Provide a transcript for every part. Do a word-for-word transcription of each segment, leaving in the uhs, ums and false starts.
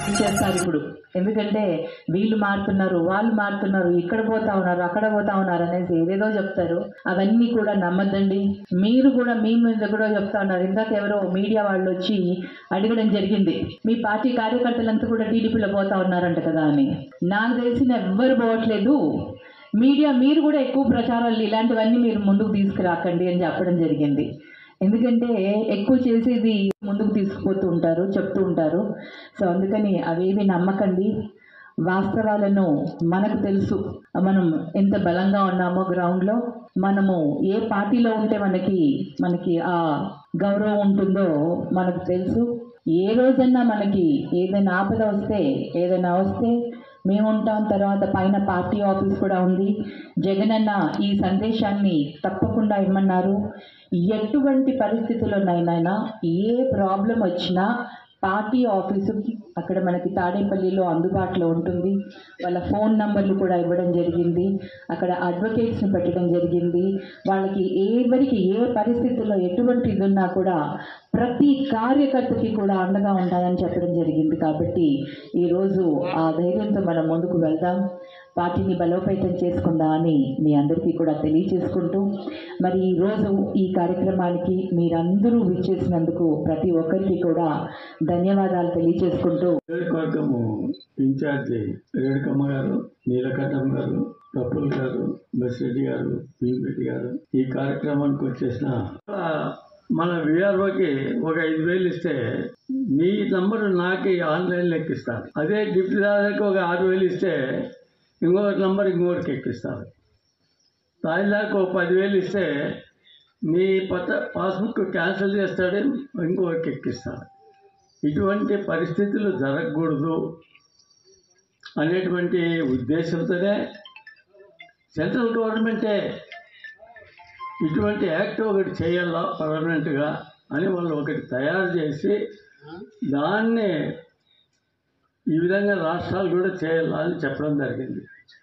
చేస్తారు ఇప్పుడు. ఎందుకంటే వీళ్ళు మారుతున్నారు, వాళ్ళు మారుతున్నారు, ఇక్కడ పోతా ఉన్నారు, అక్కడ పోతా ఉన్నారు అనేసి ఏదేదో చెప్తారు. అవన్నీ కూడా నమ్మద్దండి. మీరు కూడా మీ మీద కూడా చెప్తా ఉన్నారు. ఇందాక ఎవరో మీడియా వాళ్ళు వచ్చి అడగడం జరిగింది, మీ పార్టీ కార్యకర్తలంతా కూడా టీడీపీలో పోతా ఉన్నారంట కదా అని. నాకు తెలిసిన ఎవ్వరు పోవట్లేదు. మీడియా మీరు కూడా ఎక్కువ ప్రచారాలు ఇలాంటివన్నీ మీరు ముందుకు తీసుకురాకండి అని చెప్పడం జరిగింది. ఎందుకంటే ఎక్కువ చేసేది ముందుకు తీసుకుపోతూ ఉంటారు, చెప్తూ ఉంటారు. సో అందుకని అవేవి నమ్మకండి. వాస్తవాలను మనకు తెలుసు, మనం ఎంత బలంగా ఉన్నామో గ్రౌండ్లో. మనము ఏ పార్టీలో ఉంటే మనకి మనకి ఆ గౌరవం ఉంటుందో మనకు తెలుసు. ఏ రోజన్నా మనకి ఏదైనా ఆపద వస్తే ఏదైనా వస్తే మేము ఉంటాం. తర్వాత పైన పార్టీ ఆఫీస్ కూడా ఉంది. జగనన్న ఈ సందేశాన్ని తప్పకుండా ఇమ్మన్నారు. ఎటువంటి పరిస్థితుల్లోనైనా ఏ ప్రాబ్లం వచ్చినా పార్టీ ఆఫీసుకి అక్కడ మనకి తాడేపల్లిలో అందుబాటులో ఉంటుంది. వాళ్ళ ఫోన్ నంబర్లు కూడా ఇవ్వడం జరిగింది. అక్కడ అడ్వకేట్స్ని పెట్టడం జరిగింది. వాళ్ళకి ఎవరికి ఏ పరిస్థితుల్లో ఎటువంటి ఇది ఉన్నా కూడా ప్రతి కార్యకర్తకి కూడా అండగా ఉండాలని చెప్పడం జరిగింది. కాబట్టి ఈరోజు ఆ ధైర్యంతో మనం ముందుకు వెళ్దాం, పార్టీని బలోపేతం చేసుకుందాం అని మీ అందరికీ కూడా తెలియచేసుకుంటూ, మరి ఈరోజు ఈ కార్యక్రమానికి మీరందరూ విచ్చేసినందుకు ప్రతి ఒక్కరికి కూడా ధన్యవాదాలు తెలియచేసుకుంటూ, నియోజకవర్గము ఇన్ఛార్జి రేణుకమ్మ గారు, నీలకంఠమ్మ గారు, ప్రఫుల్ గారు, బసిరెడ్డి గారు, భీమిరెడ్డి గారు ఈ కార్యక్రమానికి వచ్చేసిన మన విఆర్ఓకి ఒక ఐదు వేలు ఇస్తే మీ నంబరు నాకు ఆన్లైన్లో ఎక్కిస్తారు. అదే డిప్యూటీ దాదాకి ఒక ఆరు వేలు ఇస్తే ఇంకొకటి నంబర్ ఇంకొకటికి ఎక్కిస్తారు. తహసీల్దార్కి ఒక పదివేలు ఇస్తే మీ పత్ర పాస్బుక్ క్యాన్సిల్ చేస్తాడే ఇంకొకటికి ఎక్కిస్తారు. ఇటువంటి పరిస్థితులు జరగకూడదు అనేటువంటి ఉద్దేశంతోనే సెంట్రల్ గవర్నమెంటే ఇటువంటి యాక్ట్ ఒకటి చేయాలా పర్మనెంట్గా అని వాళ్ళు ఒకటి తయారు చేసి దాన్ని ఈ విధంగా రాష్ట్రాలు కూడా చేయాలా అని చెప్పడం జరిగింది.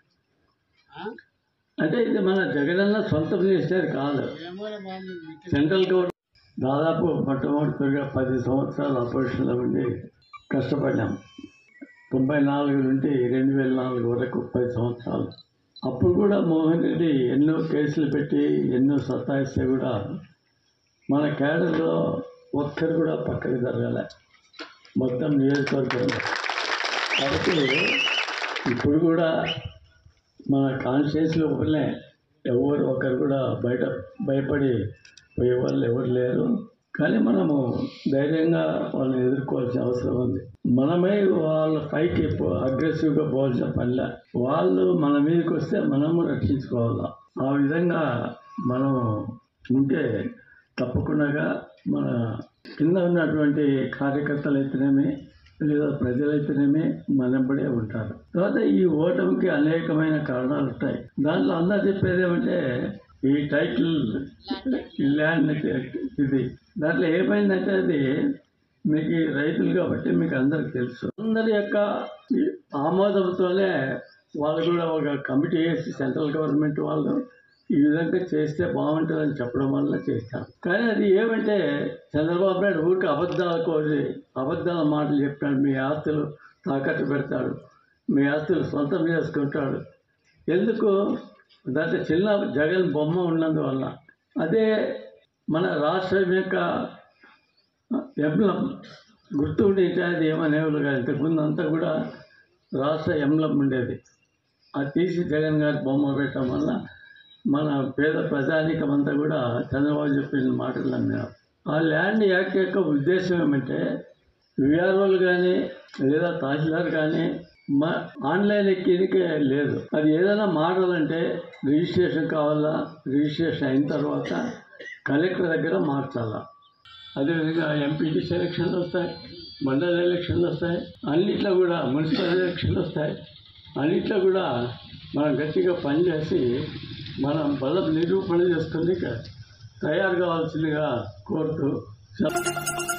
అంటే ఇది మన జగనన్న సొంతం చేసేది కాదు. సెంట్రల్ గవర్నమెంట్ దాదాపు మొట్టమొదటిగా పది సంవత్సరాలు అపోజిషన్లో ఉండి కష్టపడ్డాం. తొంభై నాలుగు నుండి రెండు వేల నాలుగు వరకు పది సంవత్సరాలు. అప్పుడు కూడా మోహన్ రెడ్డి ఎన్నో కేసులు పెట్టి ఎన్నో సతాయిస్తే కూడా మన కేడర్లో ఒక్కరు కూడా పక్కకి జరగలే మొత్తం నియోజకవర్గంలో. కాబట్టి ఇప్పుడు కూడా మన కాన్స్టిట్యూన్సీ లోపలనే ఎవరు ఒకరు కూడా బయట భయపడి పోయే వాళ్ళు ఎవరు లేరు. కానీ మనము ధైర్యంగా వాళ్ళని ఎదుర్కోవాల్సిన అవసరం ఉంది. మనమే వాళ్ళ పైకి అగ్రెసివ్గా పోవాల్సిన పనిలే. వాళ్ళు మన మీదకి వస్తే మనము రక్షించుకోవాలా. ఆ విధంగా మనం ఉంటే తప్పకుండా మన కింద ఉన్నటువంటి కార్యకర్తలు అయితేనేమి లేదా ప్రజలైతేనేమి మనబడే ఉంటారు. తర్వాత ఈ ఓటమికి అనేకమైన కారణాలు ఉంటాయి. దాంట్లో అందరూ చెప్పేది ఏమంటే ఈ టైటిల్ ల్యాండ్ ఇది దాంట్లో ఏమైందంటే అది మీకు రైతులు కాబట్టి మీకు అందరికి తెలుసు. అందరి యొక్క ఆమోదంతోనే వాళ్ళు కూడా ఒక కమిటీ వేసి సెంట్రల్ గవర్నమెంట్ వాళ్ళు ఈ విధంగా చేస్తే బాగుంటుందని చెప్పడం వల్ల చేస్తాను. కానీ అది ఏమంటే చంద్రబాబు నాయుడు ఊరికి అబద్ధాలు కోరి అబద్ధాల మాటలు చెప్తాడు. మీ ఆస్తులు తాకట్టు పెడతాడు, మీ ఆస్తులు సొంతం చేసుకుంటాడు. ఎందుకు? దాంట్లో చిన్న జగన్ బొమ్మ ఉన్నందువల్ల. అదే మన రాష్ట్రం యొక్క ఎంబ్లం గుర్తు ఉండేది. అది ఏమనేవాళ్ళు కాదు. ఇంతకుముందు అంతా కూడా రాష్ట్ర ఎంబ్లం ఉండేది. అది తీసి జగన్ గారి బొమ్మ పెట్టడం వల్ల మన పేద ప్రజానీకం అంతా కూడా చంద్రబాబు చెప్పిన మాటలు అన్నారు. ఆ ల్యాండ్ యాక్ట్ యొక్క ఉద్దేశం ఏమంటే విఆర్ఓలు కానీ లేదా తహసీల్దార్ కానీ మా ఆన్లైన్ ఎక్కినికే లేదు. అది ఏదైనా మారాలంటే రిజిస్ట్రేషన్ కావాలా, రిజిస్ట్రేషన్ అయిన తర్వాత కలెక్టర్ దగ్గర మార్చాలా. అదేవిధంగా ఎంపీటీసీ ఎలక్షన్లు వస్తాయి, మండల ఎలక్షన్లు వస్తాయి, అన్నిట్లో కూడా మున్సిపల్ ఎలక్షన్లు వస్తాయి. అన్నిట్లో కూడా మనం గట్టిగా పనిచేసి మనం బలం నిరూపణ చేసుకుని తయారు కావాల్సిందిగా కోరుతూ